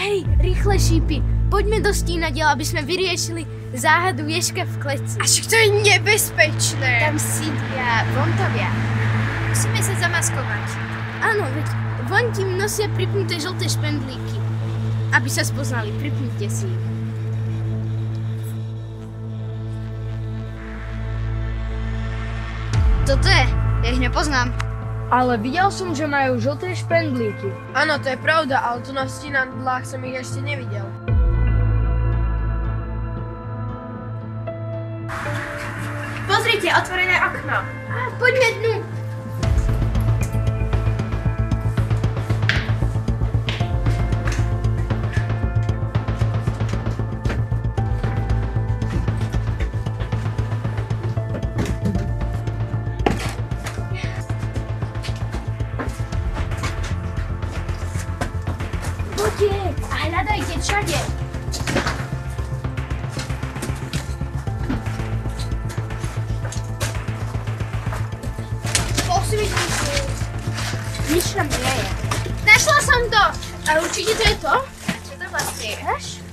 Hej, rýchle šípy. Poďme do stínadiel, aby sme vyriešili záhadu ježka v kleci. A však to je nebezpečné. Tam sídlia vontovia. Musíme sa zamaskovať. Áno, veď von tím nosia pripnuté žlté špendlíky. Aby sa spoznali, pripnite si ich. Toto je, ja ich nepoznám. Ale videl som, že majú žlté špendlíky. Áno, to je pravda, ale tu na stínadlách som ich ešte nevidel. Pozrite, otvorené okno. Poďme dnu. Poďte a hľadajte všade. Nič tam nie je. Našla som to! A určite to je to? Čo to vlastne je?